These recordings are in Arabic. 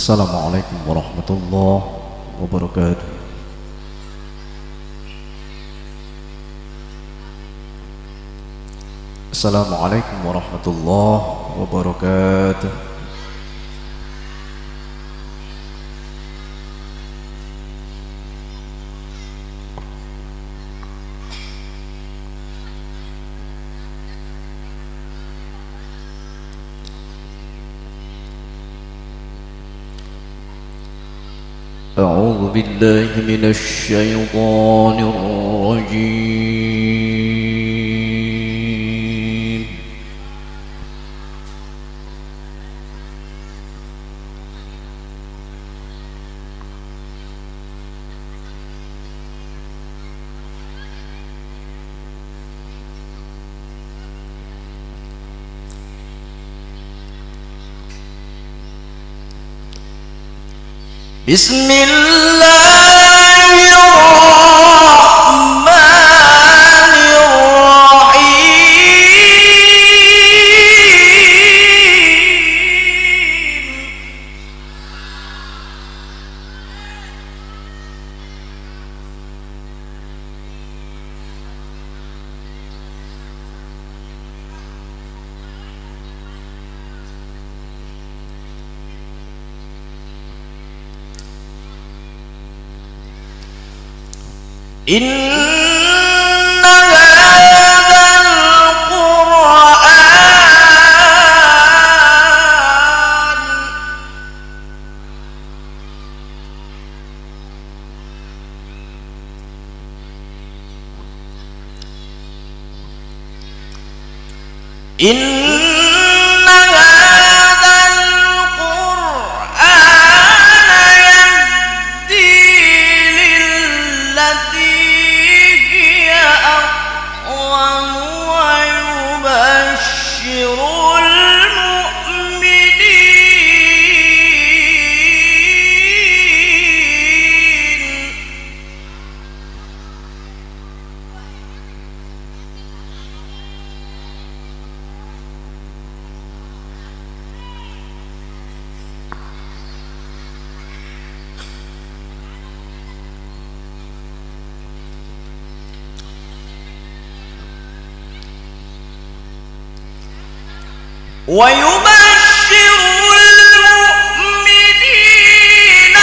Assalamualaikum warahmatullahi wabarakatuh. Assalamualaikum warahmatullahi wabarakatuh. أعوذ بالله من الشيطان الرجيم. بسم الله الرحمن إن هذا القرآن ويبشر المؤمنين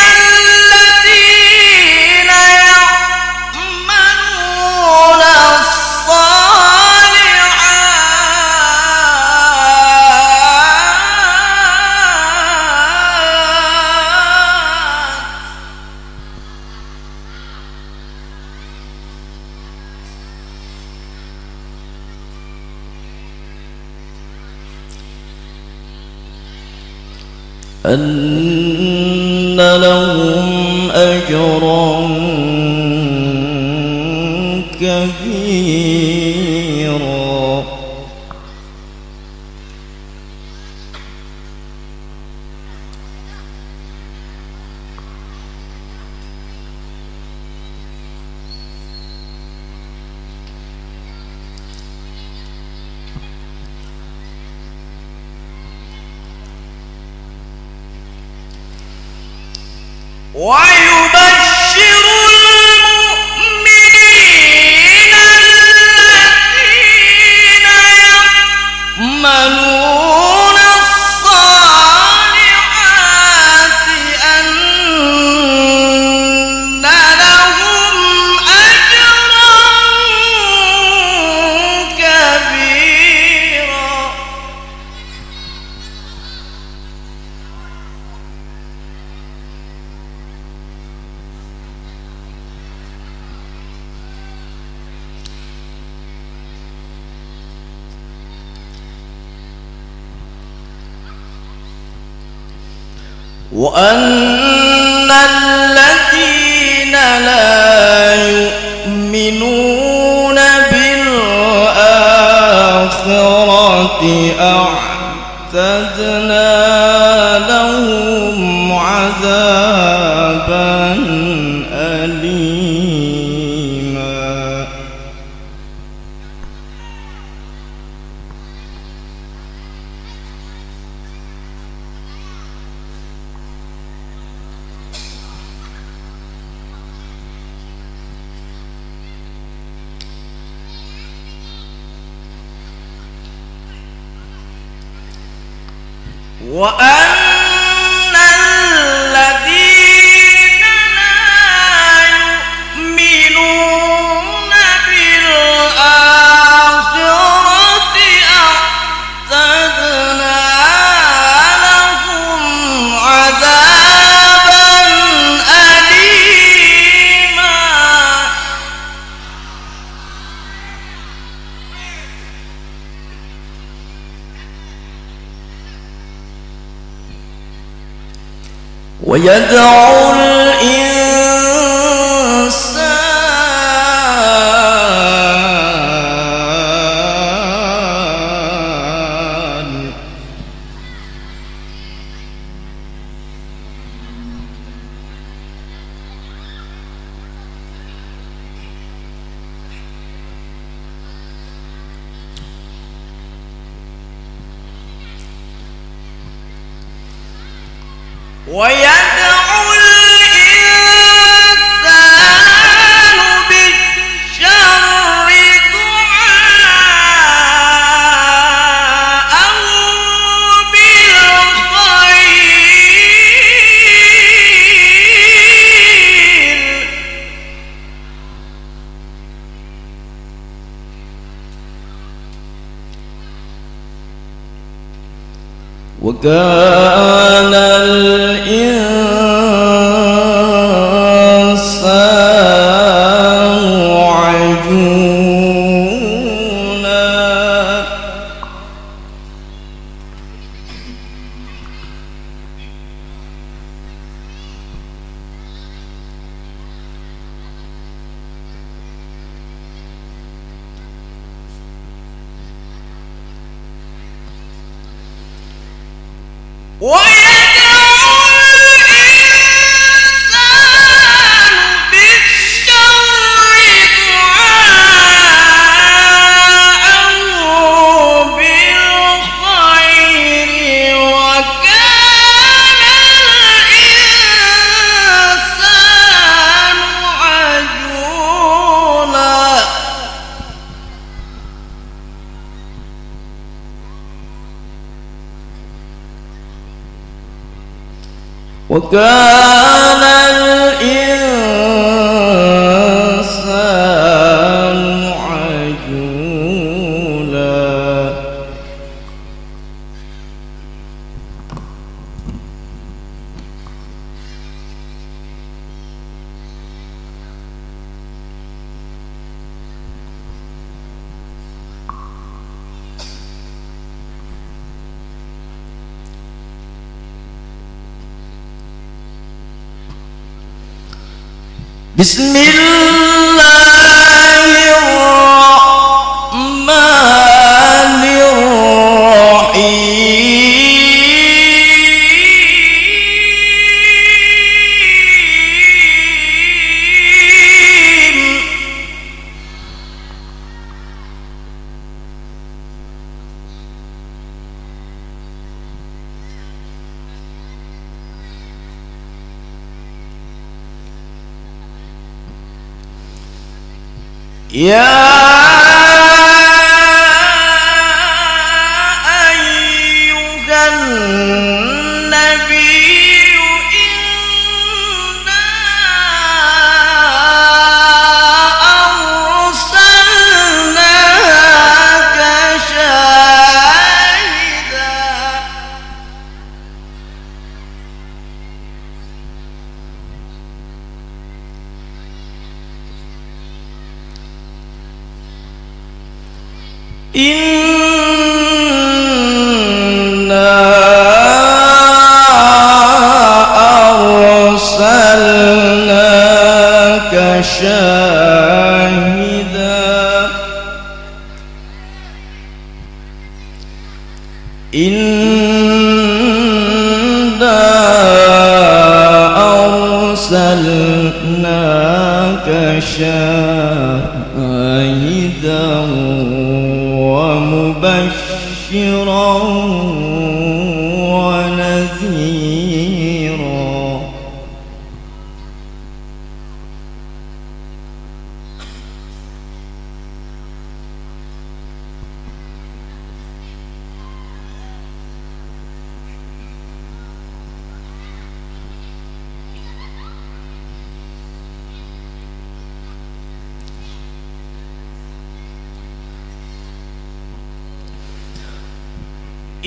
الذين يعملون الصالحات أن لهم أجرا كبيرا ويبشر المؤمنين الذين يعملون الصالحات أن لهم أجرا كبيرا وأن الذين لا يؤمنون بالآخرة أعتدنا لهم عذابا أليما وأن الذين لا يؤمنون بالآخرة أعتدنا لهم عذابا أليما ويدعو الإنسان بالشر دعاءه بالخير وكان الإنسان عجولا ويدعو الإنسان بالشر دعاءه بالخير وكان الإنسان عجولا وكان الإنسان عجولا بسم الله الرحمن الرحيم يا أيها النبي إنا أرسلناك شاهدا إنا أرسلناك شاهدا إنا أرسلناك شاهدا ومبشرا ونذيرا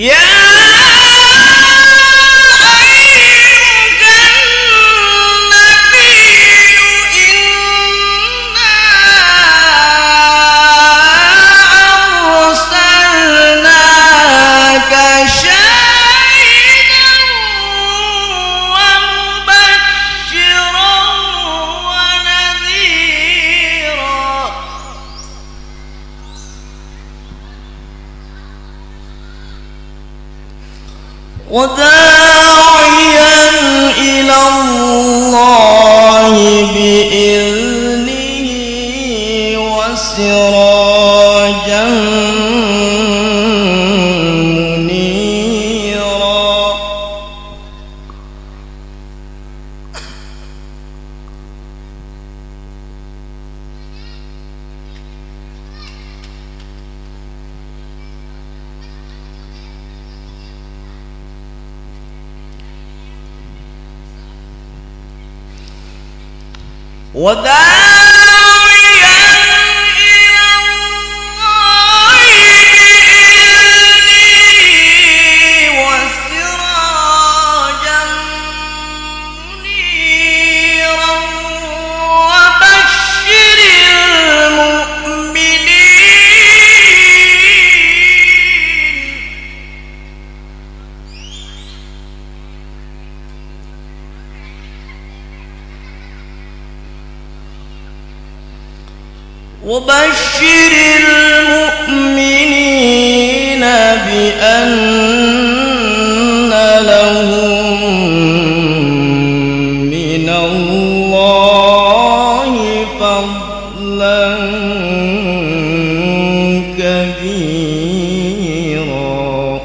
وداعيا إلى الله بإذنه وسراجا منيرا وداعيا إلى الله بإذنه وسراجا منيرا وبشر المؤمنين بأن لهم من الله فضلا كبيرا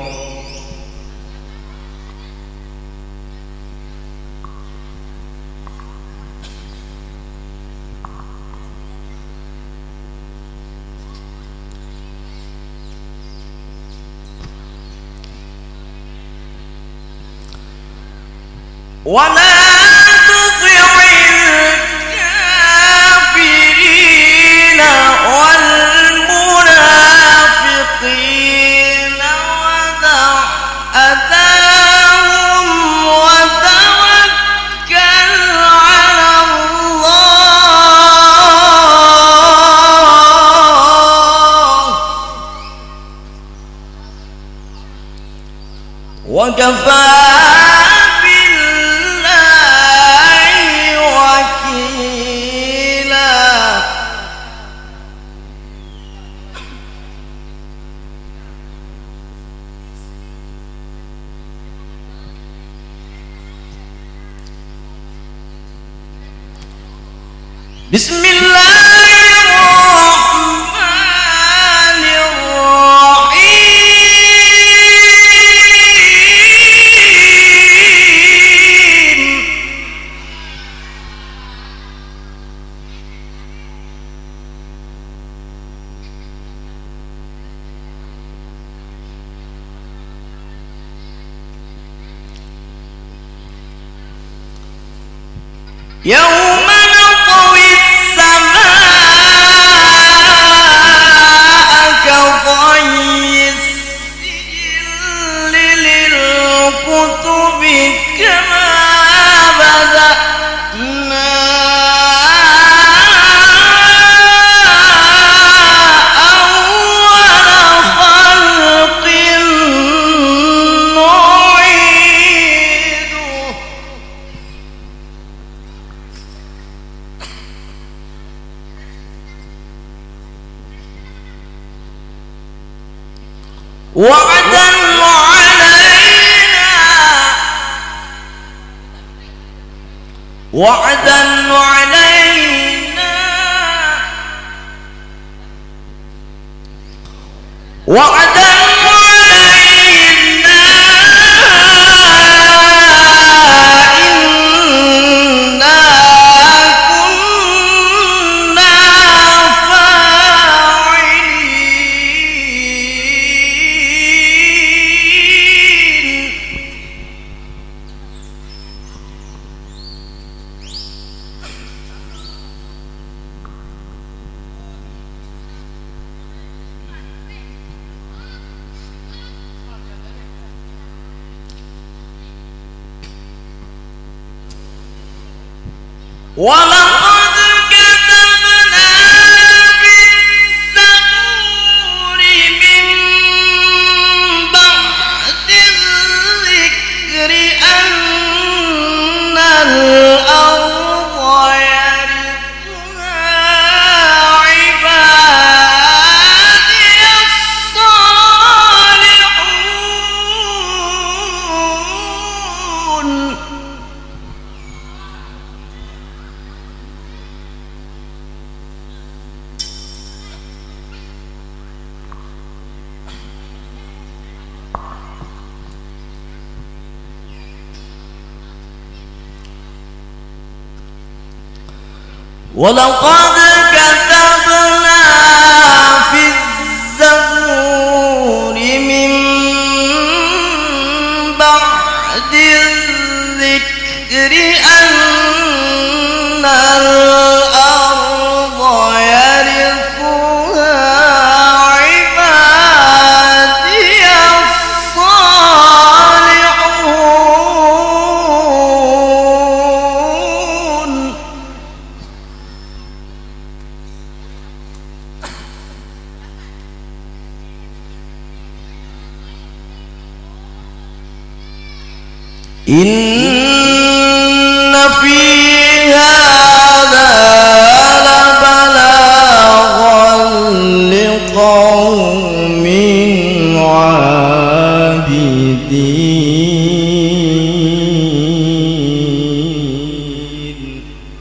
ولا تطع الكافرين والمنافقين ودع أذاهم وتوكل على الله وكفى بسم الله الرحمن الرحيم يوم نطوي السماء كطي السجل للكتب كما بدأنا أول خلق نعيده وعدا علينا وعدا علينا وعدا علينا إنا كنا فاعلين ولقد كتبنا في الزبور من بعد الذكر أن الأرض يرثها عبادي الصالحون. ولقد كتبنا في الزبور من بعد الذكر أن الأرض يرثها عبادي الصالحون. إن في هذا لبلاغا لقوم عابدين.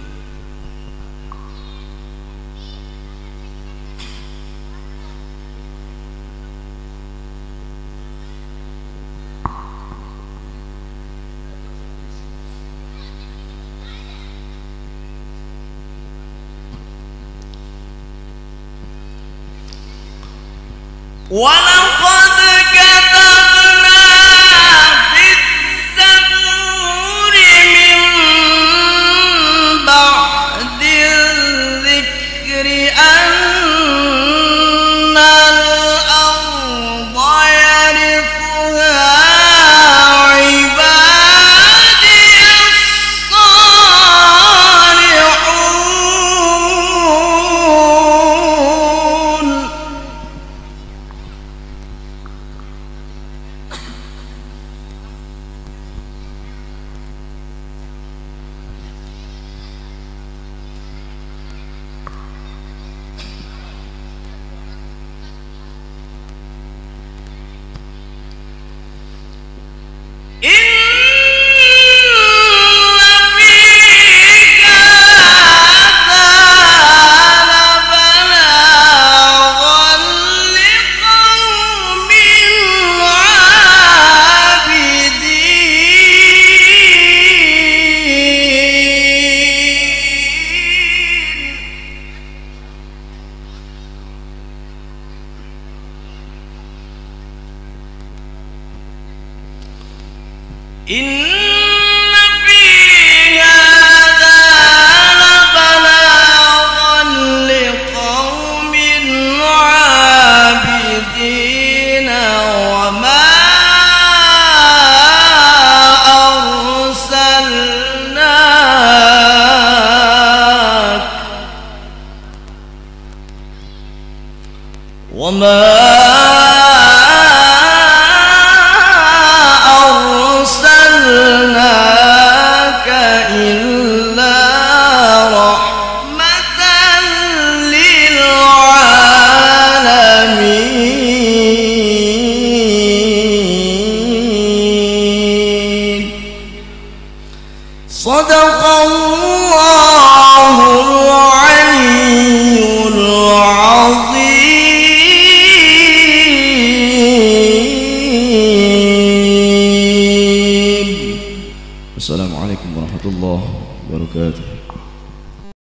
ولقد كتبنا في الزبور من بعد الذكر أن الأرض يرثها عبادي الصالحون. إن في هذا لبلاغا لقوم عابدين. إن في هذا لبلاغا لقوم عابدين وما أرسلناك إلا رحمة للعالمين. صدق الله العلي العظيم. Assalamualaikum warahmatullahi wabarakatuh.